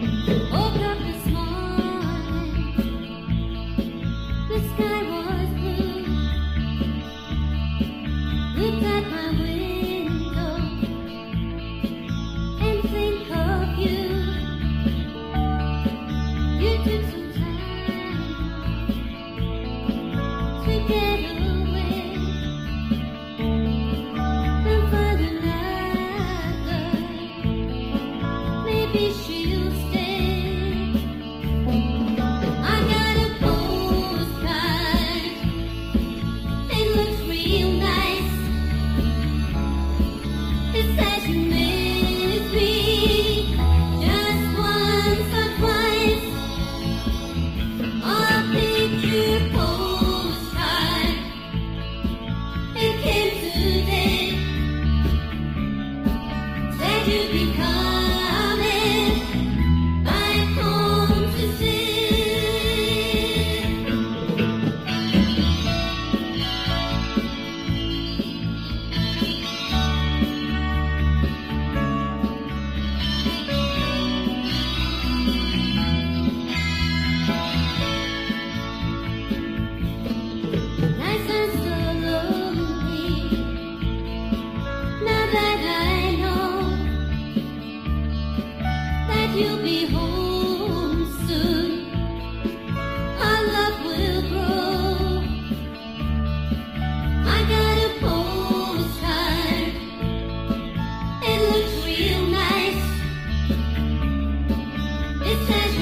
Woke up this morning, the sky was blue. Looked out my window and think of you. You took some time to get away and find another. Maybe she'll stay. I got a postcard. It looks real nice. It says you miss me just once or twice. A picture postcard. It came today. Said you'd be coming back home to see. Nights are so lonely. Now that I know that you'll be home soon, our love will grow. I got a postcard. It looks real nice. It says